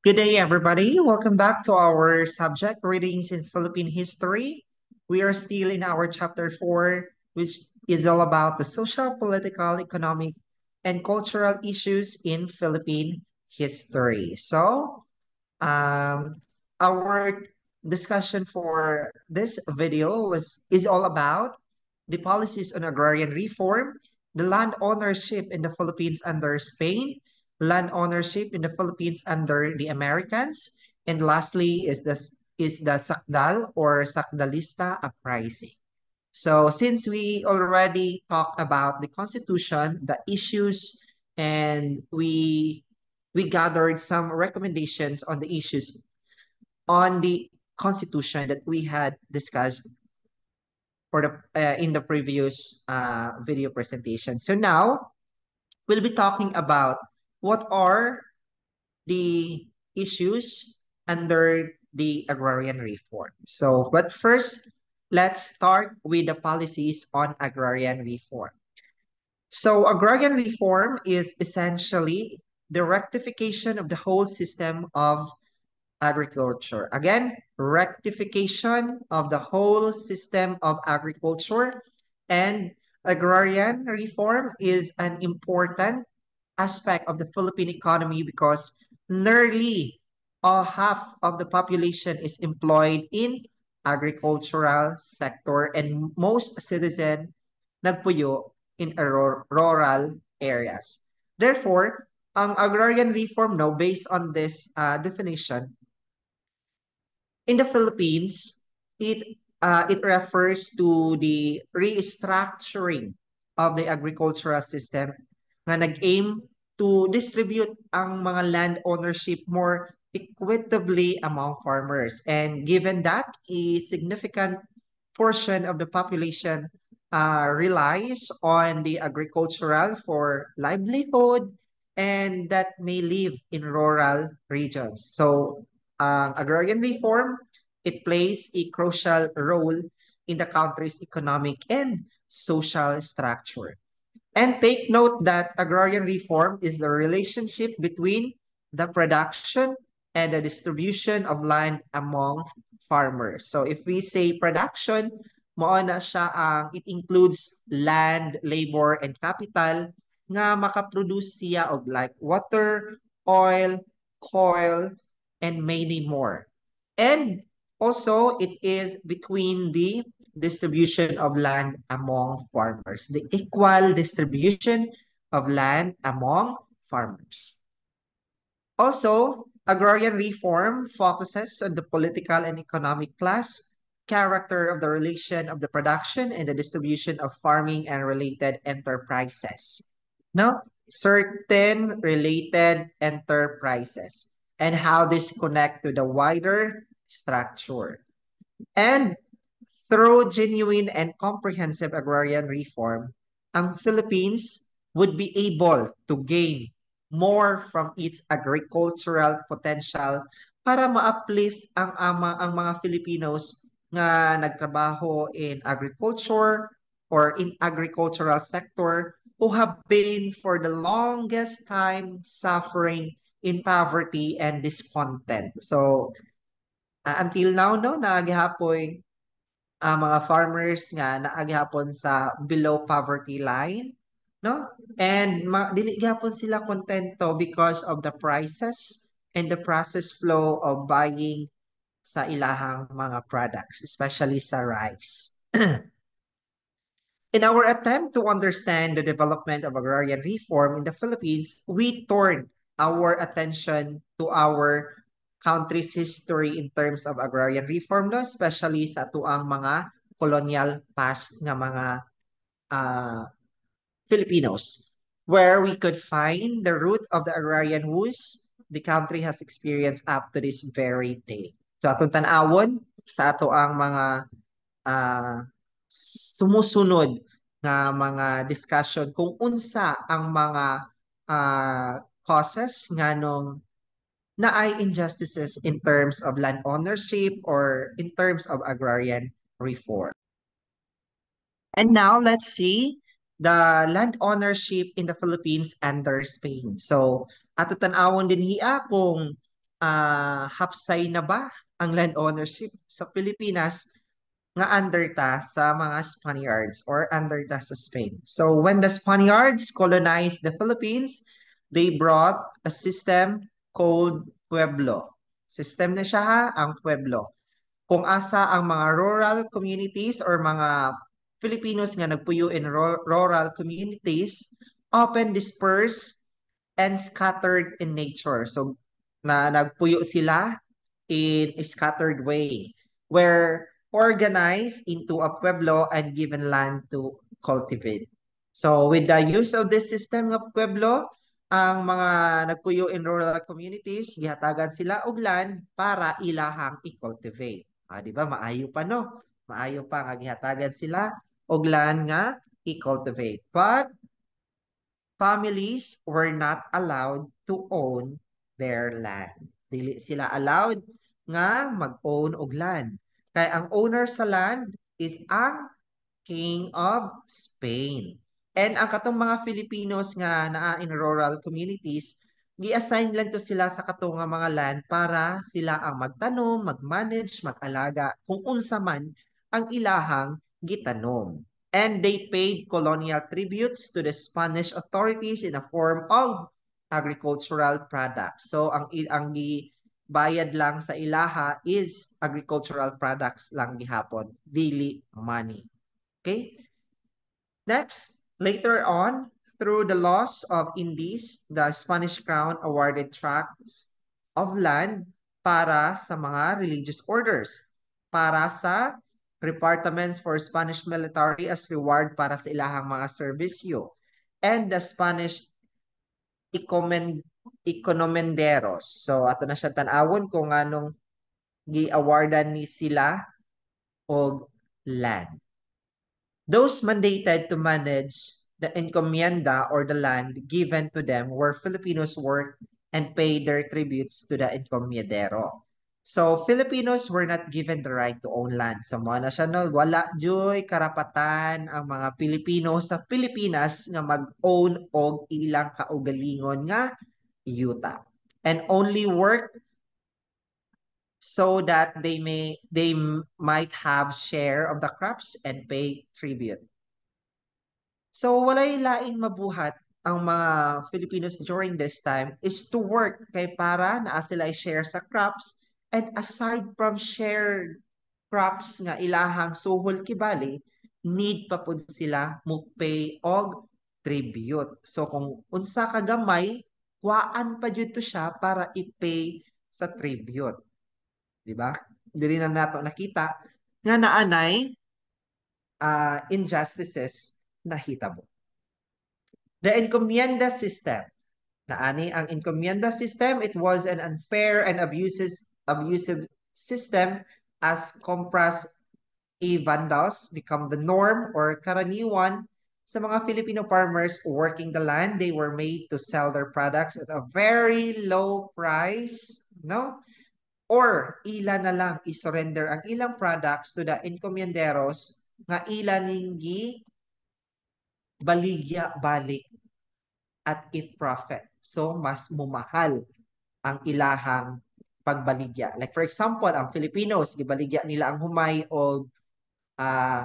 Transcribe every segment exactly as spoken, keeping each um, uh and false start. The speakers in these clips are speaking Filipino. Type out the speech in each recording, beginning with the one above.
Good day, everybody. Welcome back to our subject, Readings in Philippine History. We are still in our chapter four, which is all about the social, political, economic, and cultural issues in Philippine history. So, um, our discussion for this video was is all about the policies on agrarian reform, the land ownership in the Philippines under Spain, land ownership in the Philippines under the Americans, and lastly is the is the Sakdal or Sakdalista uprising. So since we already talked about the Constitution, the issues, and we we gathered some recommendations on the issues on the Constitution that we had discussed for the uh, in the previous uh, video presentation. So now we'll be talking about what are the issues under the agrarian reform. So, but first, let's start with the policies on agrarian reform. So, agrarian reform is essentially the rectification of the whole system of agriculture. Again, rectification of the whole system of agriculture, and agrarian reform is an important aspect of the Philippine economy because nearly uh, half of the population is employed in agricultural sector and most citizen nagpuyo in a ru- rural areas. Therefore, ang agrarian reform now based on this uh, definition in the Philippines, it uh, it refers to the restructuring of the agricultural system nga nag-aim to distribute ang mga land ownership more equitably among farmers. And given that a significant portion of the population uh, relies on the agricultural for livelihood and that may live in rural regions. So um, agrarian reform, it plays a crucial role in the country's economic and social structure. And take note that agrarian reform is the relationship between the production and the distribution of land among farmers. So if we say production, mao na siya ang it includes land, labor, and capital nga makaproduce siya og like water, oil, coal, and many more. And also it is between the distribution of land among farmers, the equal distribution of land among farmers. Also, agrarian reform focuses on the political and economic class, character of the relation of the production and the distribution of farming and related enterprises. No, certain related enterprises and how this connect to the wider structure. And through genuine and comprehensive agrarian reform, ang Philippines would be able to gain more from its agricultural potential para ma-uplift ang ama ang mga Filipinos nga nagtrabaho in agriculture or in agricultural sector who have been for the longest time suffering in poverty and discontent. So uh, until now no nagahapoy ang mga farmers nga naa gyapon sa below poverty line, no? And ma dili gyapon sila kontento because of the prices and the process flow of buying sa ilahang mga products, especially sa rice. In our attempt to understand the development of agrarian reform in the Philippines, we turned our attention to our country's history in terms of agrarian reform, no? Especially sa tuang mga colonial past nga mga uh, Filipinos, where we could find the root of the agrarian woes the country has experienced up to this very day. So atong tanawon sa ato ang mga uh, sumusunod nga mga discussion kung unsa ang mga uh, causes nga nung naay injustices in terms of land ownership or in terms of agrarian reform. And now let's see the land ownership in the Philippines under Spain. So ato tan-awon din hiya kung uh, hapsay na ba ang land ownership sa Pilipinas nga under ta sa mga Spaniards or under ta sa Spain. So when the Spaniards colonized the Philippines, they brought a system called Pueblo. System na siya ha, ang Pueblo. Kung asa ang mga rural communities or mga Filipinos nga nagpuyo in ro- rural communities, often dispersed and scattered in nature. So na nagpuyo sila in a scattered way, were organized into a pueblo and given land to cultivate. So with the use of this system of pueblo, ang mga nagpuyo in rural communities, gihatagan sila og land para ilahang i-cultivate. Ah, di ba? Maayo pa no? Maayo pa nga gihatagan sila og land nga i-cultivate. But families were not allowed to own their land. Dili sila allowed nga mag-own og land. Kaya ang owner sa land is ang King of Spain. And ang katong mga Filipinos nga naa in rural communities, gi-assign lang to sila sa katong nga mga land para sila ang magtanom, mag-manage, mag-alaga kung unsa man ang ilahang gitanom. And they paid colonial tributes to the Spanish authorities in a form of agricultural products. So ang ang gi bayad lang sa ilaha is agricultural products lang gihapon, dili money. Okay? Next, later on, through the loss of Indies, the Spanish crown awarded tracts of land para sa mga religious orders, para sa departments for Spanish military as reward para sa ilahang mga serbisyo, and the Spanish ecomen economenderos. So ato na siya tan-awon kung anong gi-awardan ni sila og land. Those mandated to manage the encomienda or the land given to them were Filipinos work and pay their tributes to the encomiendero. So Filipinos were not given the right to own land. So mo na siya no, wala joy karapatan ang mga Pilipino sa Pilipinas nga mag-own og ilang kaugalingon nga yuta. And only work so that they may they might have share of the crops and pay tribute. So walay laing mabuhat ang mga Filipinos during this time is to work kay para naa sila share sa crops, and aside from shared crops nga ilahang suhol kibali, need pa pud sila mo pay og tribute. So kung unsa ka gamay, kuhaan pa jud to siya para i-pay sa tribute. Di ba? Dili na nato nakita nga naanay uh, injustices na hitabo. The encomienda system. Naani ang encomienda system, it was an unfair and abusive, abusive system as compras e vandals become the norm or karaniwan sa mga Filipino farmers working the land. They were made to sell their products at a very low price, no? Or ila na lang i-surrender ang ilang products to the encomienderos nga ila ninggi baligya balik at i-profit. So, mas mumahal ang ilahang pagbaligya. Like for example, ang Filipinos, gibaligya nila ang humay o uh,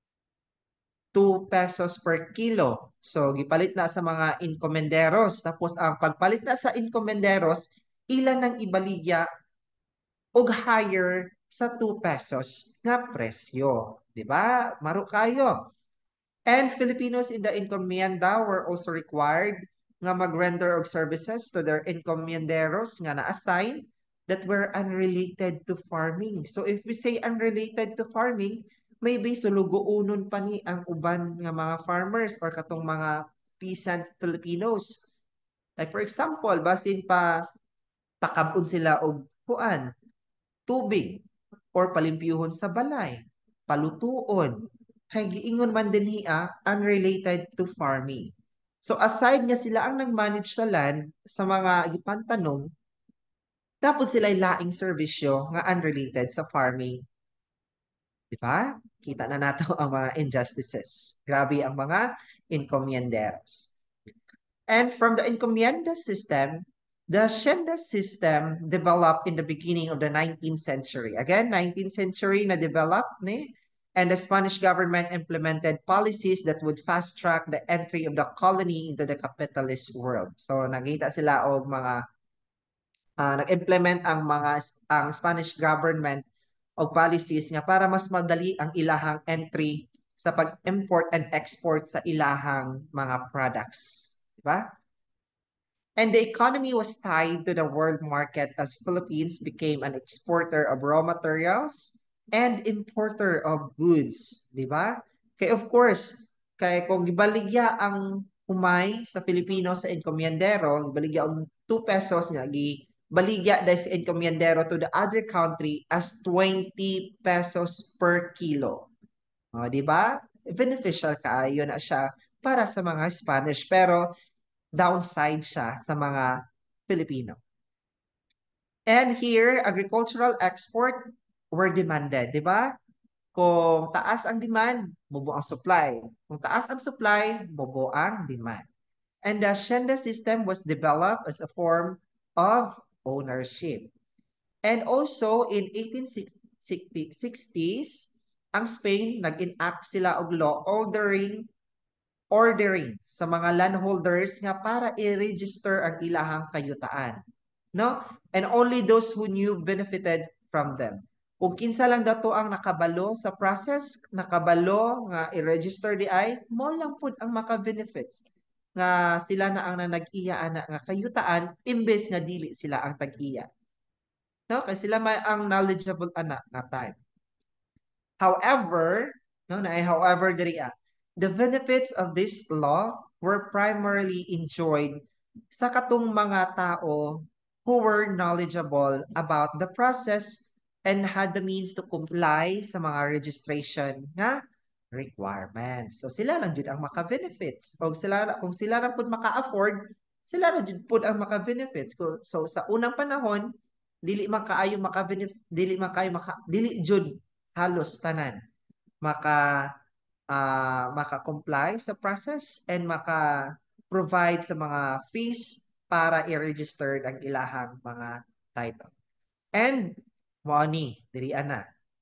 two pesos per kilo. So, gipalit na sa mga encomenderos. Tapos, ang pagpalit na sa encomenderos, ilan ang ibaligya og higher sa two pesos nga presyo. Diba? Maro kayo. And Filipinos in the encomienda were also required nga mag-render of services to their encomienderos nga na-assign that were unrelated to farming. So if we say unrelated to farming, maybe suluguunon pa ni ang uban nga mga farmers or katong mga peasant Filipinos. Like for example, basin pa pakabon sila og kuan, tubig or palimpyuhon sa balay, palutuon, kay giingon man din hiya unrelated to farming. So aside nga sila ang nag-manage sa land sa mga ipantanom, dapat sila laing serbisyo nga unrelated sa farming. Di ba? Kita na nato ang mga injustices. Grabe ang mga encomienderos. And from the encomienda system, The Hacienda system developed in the beginning of the nineteenth century. Again, nineteenth century na developed ni, and the Spanish government implemented policies that would fast track the entry of the colony into the capitalist world. So nagita sila og mga uh, nag-implement ang mga ang Spanish government og policies nga para mas madali ang ilahang entry sa pag-import and export sa ilahang mga products. Diba? And the economy was tied to the world market as Philippines became an exporter of raw materials and importer of goods, di ba? Kaya of course, kay kung gibaligya ang humay sa Filipino sa enkomyendero, gibaligya ang two pesos nga gi baligya dahil sa enkomyendero to the other country as twenty pesos per kilo. O, di ba? Beneficial kaayo na siya para sa mga Spanish. Pero downside siya sa mga Filipino. And here, agricultural export were demanded, di ba? Kung taas ang demand, bobo ang supply. Kung taas ang supply, bobo ang demand. And the hacienda system was developed as a form of ownership. And also in eighteen sixties, ang Spain nag-enact sila og law ordering ordering sa mga landholders nga para i-register ang ilahang kayutaan. No? And only those who knew benefited from them. Kung kinsa lang dato ang nakabalo sa process, nakabalo nga i-register di ay, mo lang pud ang maka-benefits nga sila na ang nanag-iya ana nga kayutaan imbes nga dili sila ang tag-iya. No? Kay sila may ang knowledgeable ana nga time. However, no, na however diri ah, the benefits of this law were primarily enjoyed sa katong mga tao who were knowledgeable about the process and had the means to comply sa mga registration nga requirements. So sila lang jud ang maka-benefits. O sila kung sila ra pud maka-afford, sila ra jud pud ang maka-benefits. So sa unang panahon, dili man kaayo maka-benefit, dili man kaayo maka dili jud halos tanan maka uh, maka-comply sa process and maka-provide sa mga fees para i-register ang ilahang mga title. And money, diri ana.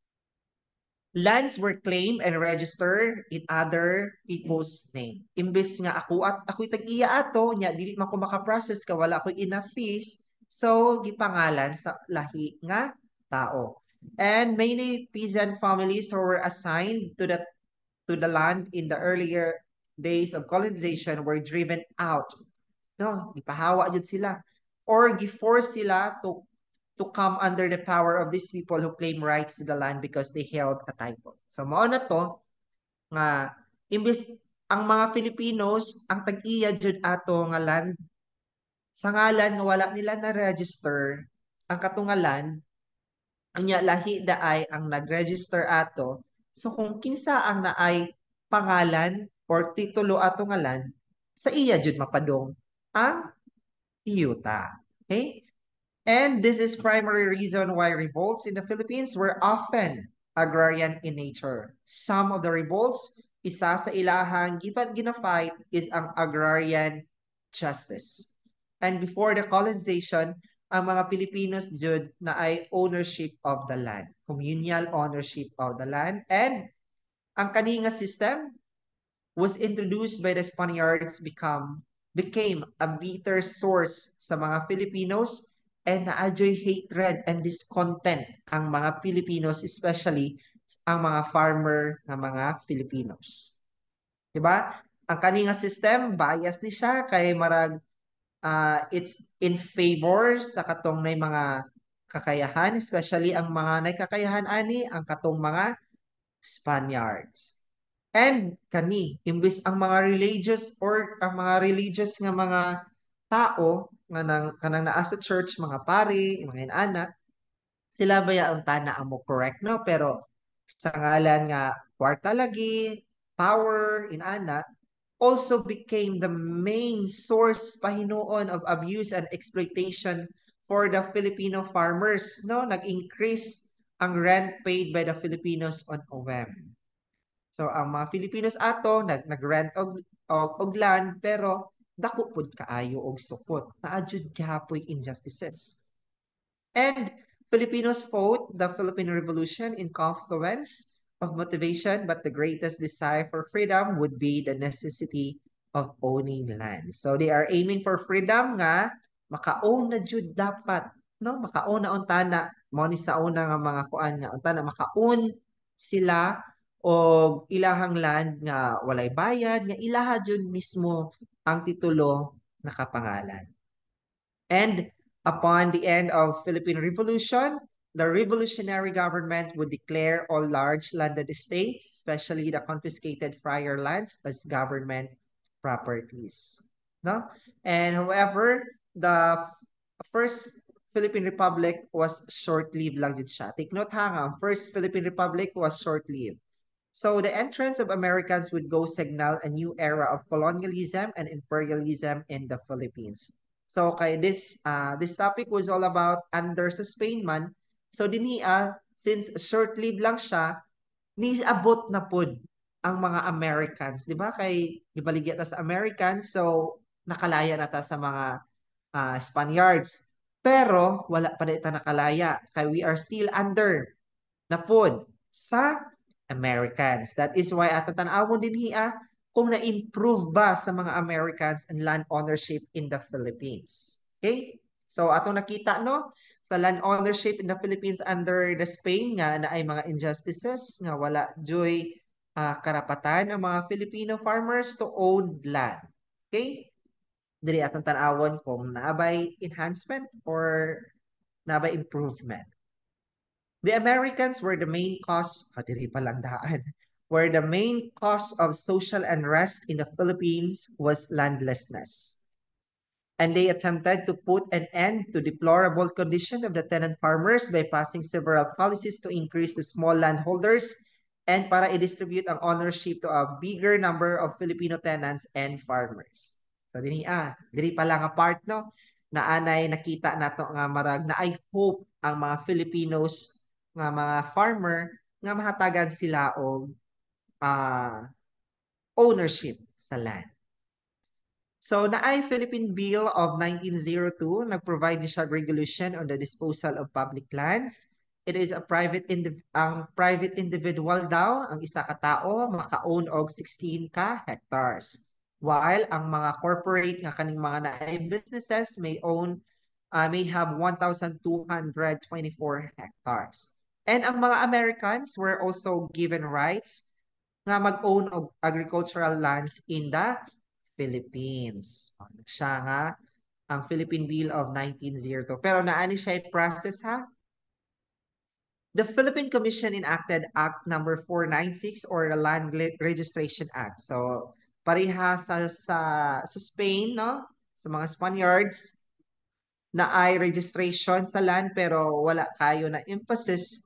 Lands were claimed and registered in other people's name. Imbes nga ako at ako'y tag-iya ato, nya dili man ko maka-process ka wala ako'y enough fees, so gipangalan sa lahi nga tao. And many peasant families who were assigned to the to the land in the earlier days of colonization were driven out. No, gipahawa jud sila or giforce sila to to come under the power of these people who claim rights to the land because they held a title. So mao na to nga imbes ang mga Filipinos ang tag-iya jud ato nga land sa ngalan nga wala nila na register ang katungalan anya lahi daay ang nag-register ato. So kung kinsa ang naay pangalan or titulo ato nga land, sa iya jud mapadong ang iyuta. Okay? And this is primary reason why revolts in the Philippines were often agrarian in nature. Some of the revolts, isa sa ilahang given gina-fight is ang agrarian justice. And before the colonization, ang mga Pilipinos jud na ay ownership of the land, communal ownership of the land. And ang kaninga system was introduced by the Spaniards become became a bitter source sa mga Filipinos and naadyoy hatred and discontent ang mga Filipinos, especially ang mga farmer ng mga Filipinos. Diba? Ang kaninga system, bias ni siya kay marag uh, it's in favor sa katong nay mga kakayahan, especially ang mga nay kakayahan ani ang katong mga Spaniards. And kani, imbis ang mga religious or ang mga religious nga mga tao nga nang kanang naa sa church, mga pari, mga inana, sila baya ang tana amo correct no? Pero sa ngalan nga kwarta lagi, power, inana, also became the main source pahinuon of abuse and exploitation for the Filipino farmers, no? Nag-increase ang rent paid by the Filipinos on O M. So ang mga Filipinos ato nag nag-rent og, og, og land pero dako pud kaayo og sukot, naa jud gihapon injustices. And Filipinos fought the Philippine Revolution in confluence of motivation, but the greatest desire for freedom would be the necessity of owning land. So they are aiming for freedom nga maka-own na jud dapat, no? Maka-own na unta na mo ni sa una nga mga kuan nga unta na maka-own sila og ilahang land nga walay bayad nga ilaha jud mismo ang titulo nakapangalan. And upon the end of Philippine Revolution, the revolutionary government would declare all large landed estates, especially the confiscated friar lands, as government properties. No? And however, the f- first Philippine Republic was short-lived lang din siya. Take note ha, nga, first Philippine Republic was short-lived. So the entrance of Americans would go signal a new era of colonialism and imperialism in the Philippines. So kay this uh, this topic was all about under sa Spain man. So dinhi since short-lived lang siya, niabot na pod ang mga Americans, di ba? Kay gibaligya ta sa Americans, so nakalaya na ta sa mga uh, Spaniards. Pero wala pa na ita nakalaya kay we are still under na pod sa Americans. That is why ato tan-awon din hiya kung na-improve ba sa mga Americans ang land ownership in the Philippines. Okay? So ato nakita no sa land ownership in the Philippines under the Spain nga na ay mga injustices nga wala joy uh, karapatan ang mga Filipino farmers to own land. Okay? Dili atong tan-awon kung naabay enhancement or naabay improvement. The Americans were the main cause, oh, diri pa lang daan, were the main cause of social unrest in the Philippines was landlessness. And they attempted to put an end to deplorable condition of the tenant farmers by passing several policies to increase the small landholders and para i-distribute ang ownership to a bigger number of Filipino tenants and farmers. So dini ah, diri pa lang a part no na anay nakita nato nga marag na I hope ang mga Filipinos nga mga farmer nga mahatagan sila og uh, ownership sa land. So naay Philippine Bill of nineteen oh two nag-provide ni siya regulation on the disposal of public lands. It is a private indiv- ang private individual daw ang isa ka tao maka-own og sixteen ka hectares. While ang mga corporate nga kaning mga naay businesses may own uh, may have one thousand two hundred twenty-four hectares. And ang mga Americans were also given rights nga mag-own of agricultural lands in the Philippines. Ano siya nga, ang Philippine Bill of nineteen oh two. Pero naani siya process ha? The Philippine Commission enacted Act number four ninety-six or the Land Registration Act. So, pareha sa, sa, sa Spain, no? Sa mga Spaniards, na ay registration sa land pero wala kayo na emphasis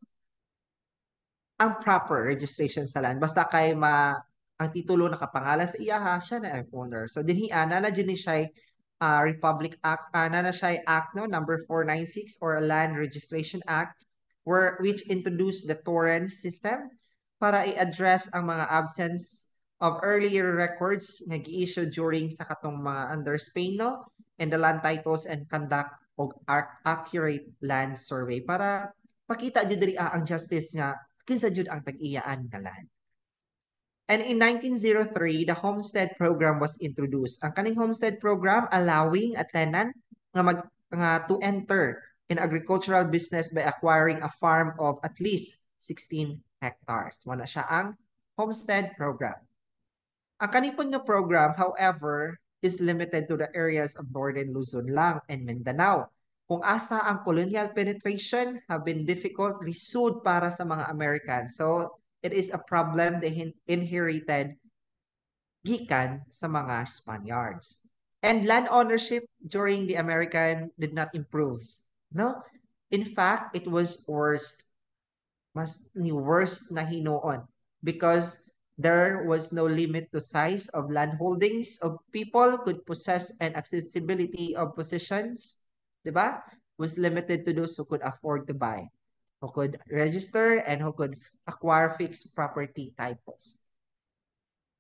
ang proper registration sa land. Basta kay ma ang titulo nakapangalan sa iya ha, siya na ang owner. So dinhi ana na dyan siya uh, Republic Act, ana na siya Act no number four ninety-six or Land Registration Act where which introduced the torrent system para i-address ang mga absence of earlier records nga gi-issue during sa katong mga under Spain no and the land titles and conduct og accurate land survey para pakita jud diri ah, ang justice nga kinsa jud ang tag-iyaan nga land. And in nineteen oh three, the homestead program was introduced. Ang kaning homestead program allowing a tenant nga mag nga to enter in agricultural business by acquiring a farm of at least sixteen hectares. Wala siya ang homestead program. Ang kanipon nga program, however, is limited to the areas of Northern Luzon lang and Mindanao. Kung asa ang colonial penetration have been difficultly sued para sa mga Americans. So, it is a problem they inherited gikan sa mga Spaniards. And land ownership during the American did not improve. No? In fact, it was worst. Mas ni worst na hinoon because there was no limit to size of land holdings of people could possess and accessibility of positions, di ba? Was limited to those who could afford to buy, who could register, and who could acquire fixed property titles.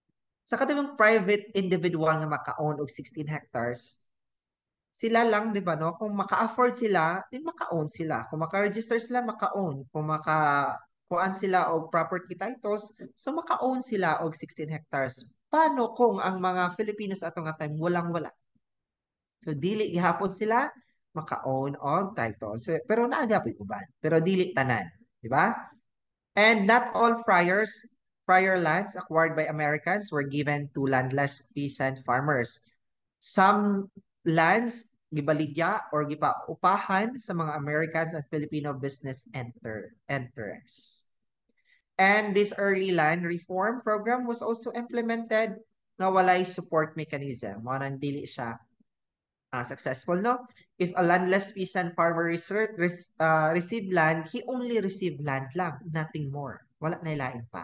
Sa katibang private individual nga maka-own og sixteen hectares, sila lang, di ba, no? Kung maka-afford sila, din maka-own sila. Kung maka-register sila, maka-own. Kung maka kuan sila og property titles, so maka-own sila og sixteen hectares. Paano kung ang mga Filipinos ato nga time walang-wala? So dili gihapon sila maka-own og titles. So, pero naagapon uban, pero dili tanan, di ba? And not all friars, friar lands acquired by Americans were given to landless peasant farmers. Some lands gibaligya or gipaupahan sa mga Americans at Filipino business enter interests. And this early land reform program was also implemented nga walay support mechanism. Mo nang dili siya uh, successful, no? If a landless peasant farmer reser- res- uh, received land, he only received land lang, nothing more. Wala na ilain pa.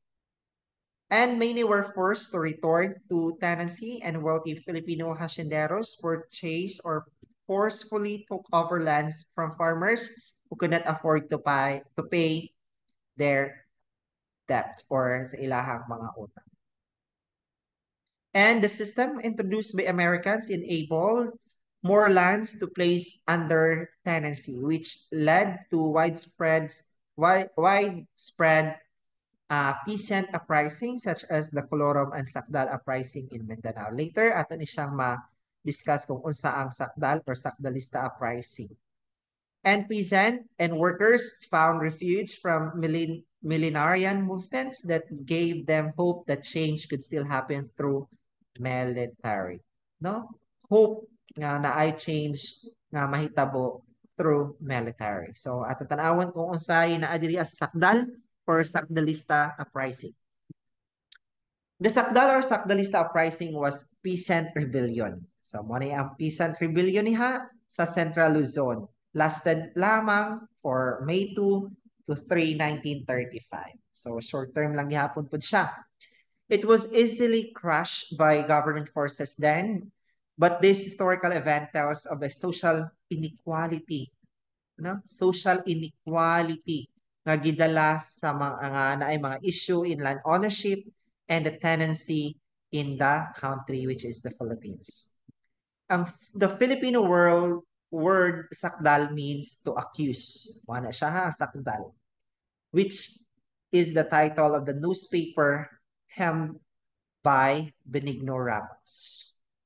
And many were forced to return to tenancy, and wealthy Filipino hacienderos purchased or forcefully took over lands from farmers who could not afford to pay, to pay their debt or sa ilahang mga utang. And the system introduced by Americans enabled more lands to place under tenancy, which led to widespread, wide, widespread uh, peasant uprising such as the Colorum and Sakdal uprising in Mindanao. Later, ato ni siyang ma-discuss kung unsa ang Sakdal or Sakdalista uprising. And peasant and workers found refuge from millen millenarian movements that gave them hope that change could still happen through military. No? Hope nga na ay change nga mahitabo through military. So ato tan-awon kung unsay naa diri sa Sakdal or Sakdalista uprising. The Sakdal or Sakdalista uprising was peasant rebellion. So mo ni ang peasant rebellion niha sa Central Luzon. Lasted lamang for May second to three, nineteen thirty-five. So short term lang gihapon pud siya. It was easily crushed by government forces then, but this historical event tells of the social inequality, no? Social inequality nga gidala sa mga nga naay mga issue in land ownership and the tenancy in the country, which is the Philippines. Ang the Filipino world word sakdal means to accuse. Wala siya ha, sakdal, which is the title of the newspaper hemmed by Benigno Ramos.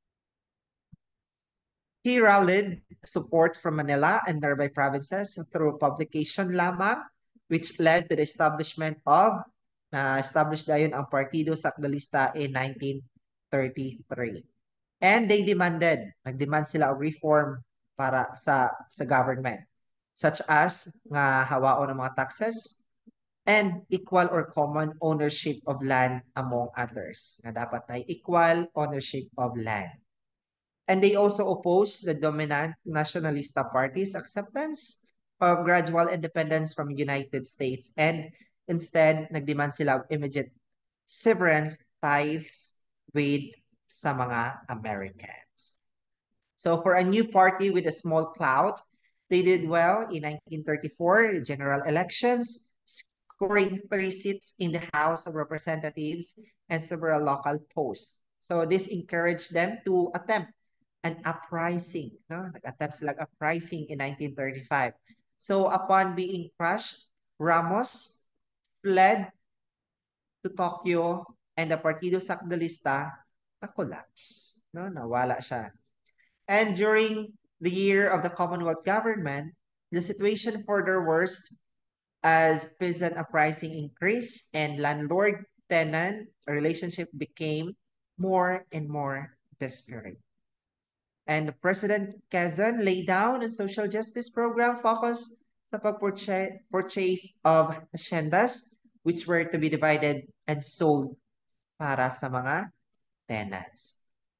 He rallied support from Manila and nearby provinces through publication lamang, which led to the establishment of na established dayon ang Partido Sakdalista in nineteen thirty-three. And they demanded, nagdemand sila og reform para sa sa government, such as nga hawaon ng mga taxes and equal or common ownership of land among others. Nga dapat ay equal ownership of land. And they also opposed the dominant nationalista party's acceptance of gradual independence from United States, and instead nagdemand sila of immediate severance ties with sa mga Americans. So for a new party with a small clout, they did well in nineteen thirty-four general elections, scoring three seats in the House of Representatives and several local posts. So this encouraged them to attempt an uprising. No? Nag-attempt sila uprising in nineteen thirty-five. So upon being crushed, Ramos fled to Tokyo and the Partido Sakdalista na-collapse. No? Nawala siya. And during the year of the Commonwealth government, the situation further worst as peasant uprising increased and landlord-tenant relationship became more and more desperate. And President Quezon laid down a social justice program focused sa pag-purchase of haciendas which were to be divided and sold para sa mga tenants.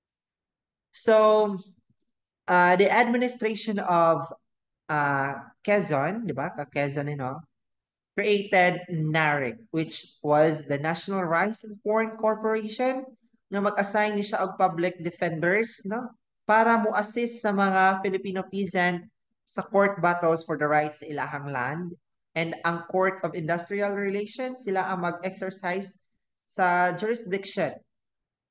So, uh, the administration of uh, Quezon, di ba? Ka-Quezon, you know, created NARIC, which was the National Rice and Corn Corporation, na mag-assign ni siya og public defenders, no? Para mo assist sa mga Filipino peasant sa court battles for the rights sa ilahang land. And ang Court of Industrial Relations, sila ang mag-exercise sa jurisdiction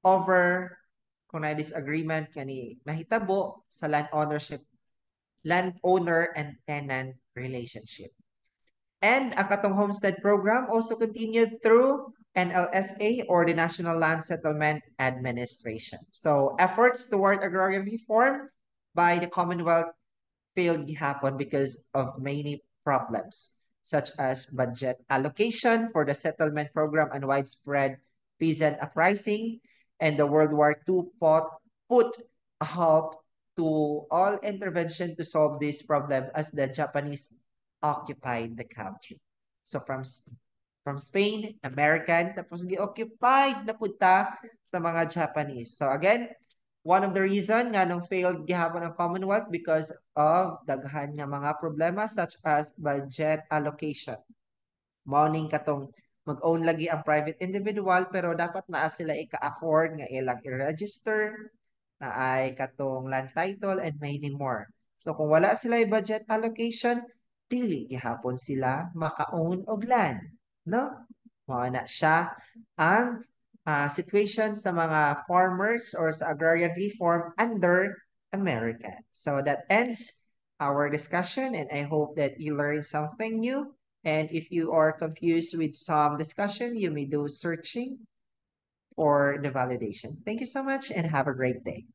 over kung na disagreement kani nahitabo sa land ownership, landowner and tenant relationship. And ang katong homestead program also continued through N L S A or the National Land Settlement Administration. So efforts toward agrarian reform by the Commonwealth failed gihapon because of many problems, such as budget allocation for the settlement program and widespread peasant uprising, and the World War Two put, put a halt to all intervention to solve this problem as the Japanese occupied the country. So from from Spain, American, tapos gi-occupied na punta sa mga Japanese. So again, one of the reason nga nung failed gihapon ang Commonwealth because of daghan nga mga problema such as budget allocation. Morning katong mag-own lagi ang private individual pero dapat naa sila ika-afford nga ilang i-register na ay katong land title and many more. So kung wala sila yung budget allocation, dili gihapon sila maka-own og land, no? Mao na siya ang uh, situation sa mga farmers or sa agrarian reform under America. So that ends our discussion and I hope that you learned something new. And if you are confused with some discussion, you may do searching for the validation. Thank you so much and have a great day.